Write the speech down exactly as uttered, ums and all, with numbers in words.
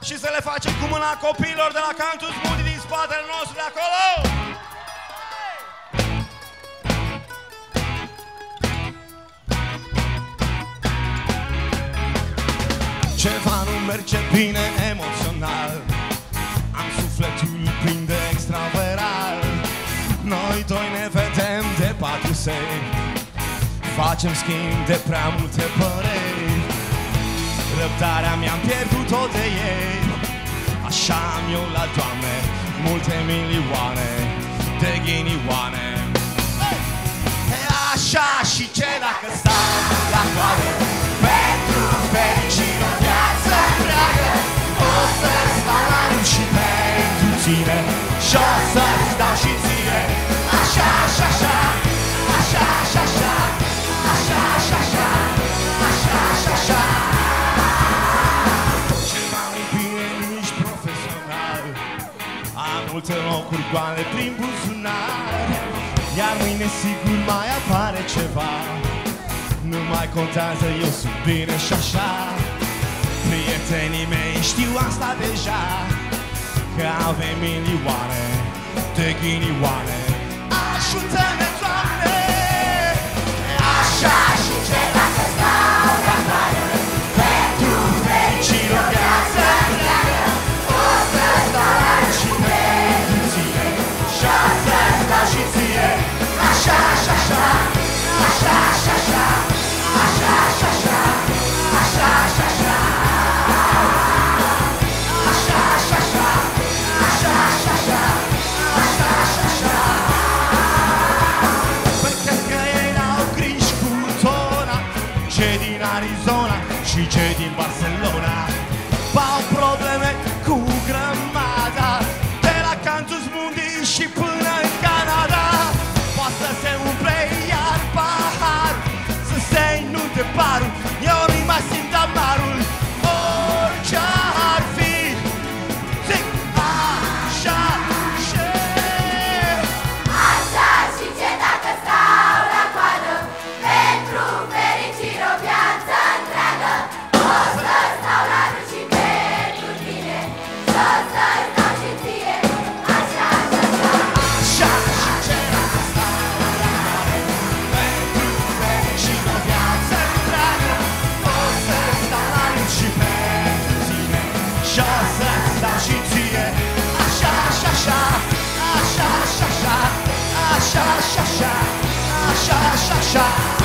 și să le facem cu mâna copiilor de la Cantus Mundi din spatele nostru de acolo. Ceva nu merge bine emoțional, am sufletul plin de extraveral. Noi doi ne vedem de patru sei, facem schimb de prea multe păreri. Răbdarea mi-am pierdut-o de ei, așa am eu la Doamne multe milioane de ghinioane. E așa și ce dacă stau la coadă pentru fericire o viață întreagă, o să stau la rând și pentru tine și o să-ți dau și ție. Așa, așa, așa, așa, așa, așa, așa, așa, așa, așa, așa, așa. Ceva nu-i bine nici profesional, am multe locuri goale prin buzunar, iar mâine sigur mai apare ceva. Nu mai contează, eu sunt bine și așa. Prietenii mei știu asta deja, că avem milioane de ghinioane. Ajută-ne, Doamne! Așa și ce dacă stau la coadă pentru fericire o viață întreagă, o să-ți dau la rând și pentru tine și o să-ți dau și ție. Așa, așa, așa, așa, așa, așa, așa, așa, așa, așa, așa, așa. Arizona și cei din Barcelona au probleme cu grămada, de la Cantus Mundi și până în Canada. Poate să se umple iar pahar, să se inunde barul, eu nu-i mai simt amarul. Orice ar fi, zic așa și așa și ce dacă stau la coadă pentru fericire o viață întreagă, o să stau la rând și pentru tine și o să-ți dau și ție. Așa, așa, așa, așa și ce dacă stau la coadă pentru fericire o viață întreagă, o să stau la rând și pentru tine și o să-ți dau și ție. Așa, așa, așa, așa, așa, așa, așa, așa, așa, așa, așa, așa.